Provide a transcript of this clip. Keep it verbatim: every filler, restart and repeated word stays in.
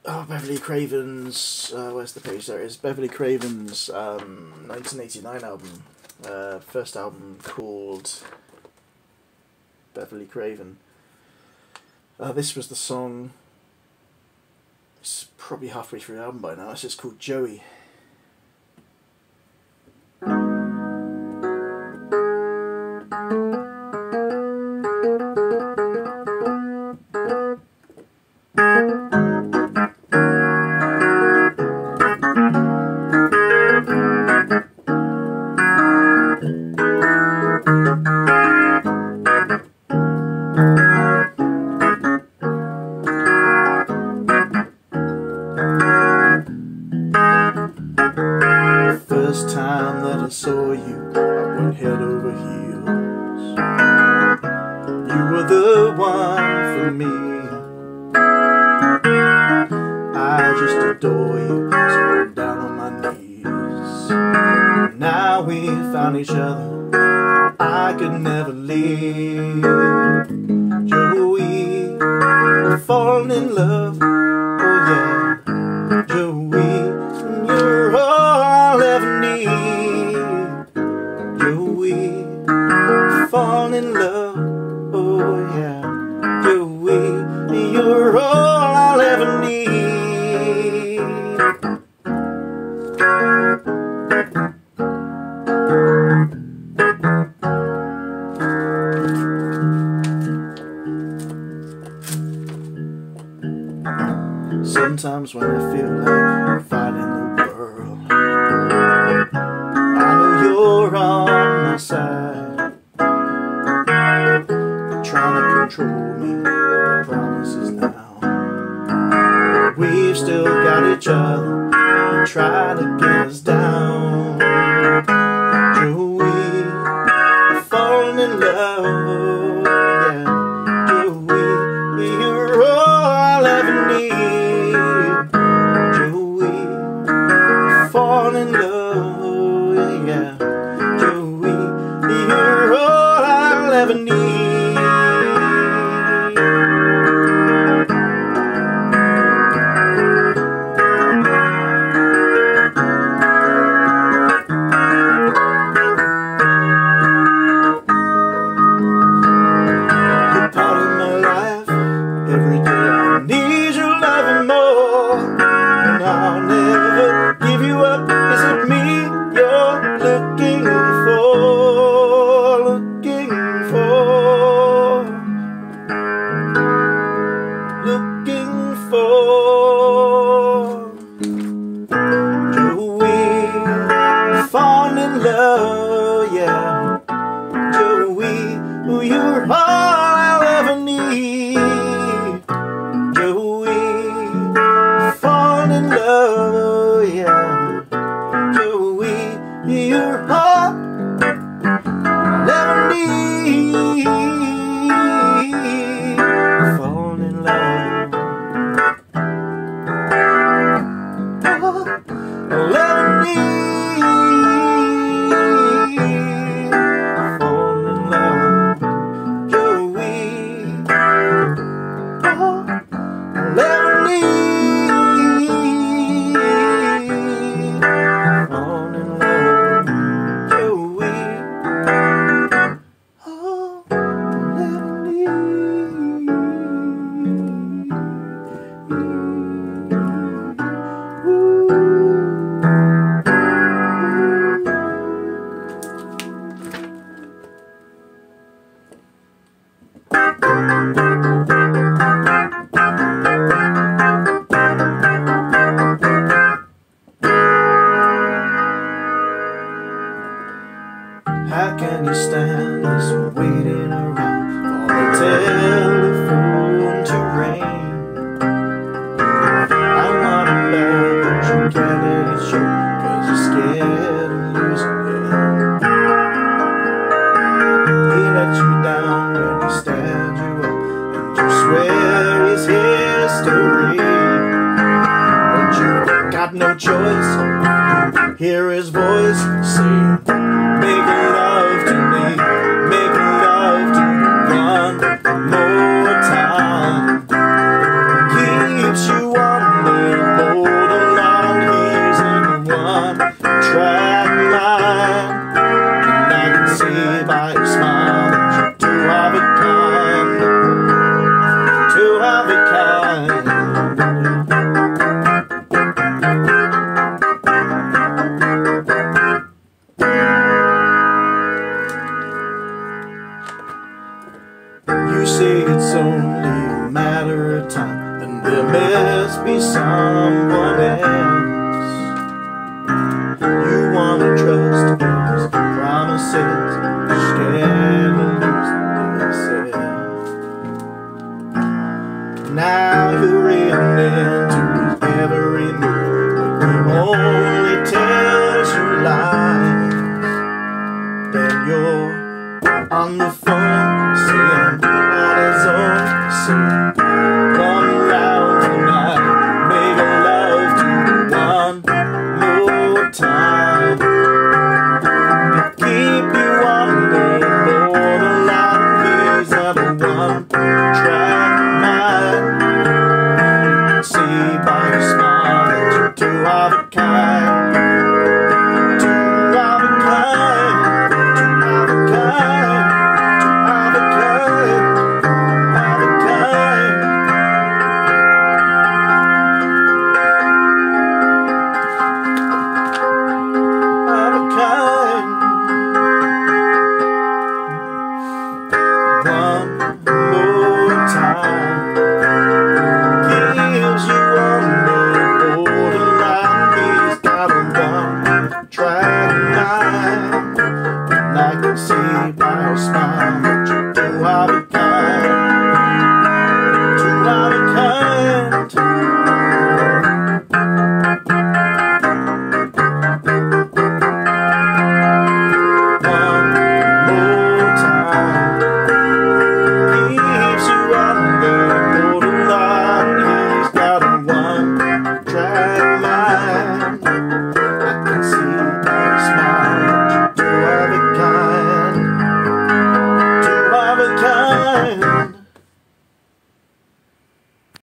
oh, Beverley Craven's, uh, where's the page? There it is. Beverley Craven's um, nineteen eighty-nine album. Uh, first album called Beverley Craven. Uh, this was the song, it's probably halfway through the album by now, it's just called Joey. First time that I saw you, I went head over heels. You were the one for me. I just adore you, so I'm down on my knees. Now we found each other, I could never leave. Joey, we're falling in love, oh yeah. Joey, you're all I'll ever need. Joey, fall in love, oh yeah. Joey, you're all I'll ever need. Sometimes when I feel like fighting the world, I know you're on my side, trying to control me, the promises now. We've still got each other, you try to get us down. Joey, we're falling in love, yeah. Joey, you're all I'll ever need. Joey, we're falling in love, yeah. Joey, you're all I'll ever need. You're part of my life, every day I need your love and more. And I'll never give you up, is it me you're looking for, looking for, looking for? Joey, fall in love, yeah. Joey, you're all I'll ever need. Joey, fall in love, yeah. Joey, you're all I'll ever need. Fall in love, all I'll ever need. Fall in love, Joey, all I'll ever need. Fall in love, Joey, all I'll ever need. How can you stand this waiting around for the telephone to ring? I want it back, but you can't let it show, 'cause you're scared of losing it. He let you down when he stand you up, and you swear he's history. But you got no choice, hear his voice saying, make love to me, make love to me one more time. Keeps you on the matter of time, and there must be someone else you wanna trust in his promises. You're scared to lose yourself. Now you're reading into his every move, but he only tells you lies. Then you're on the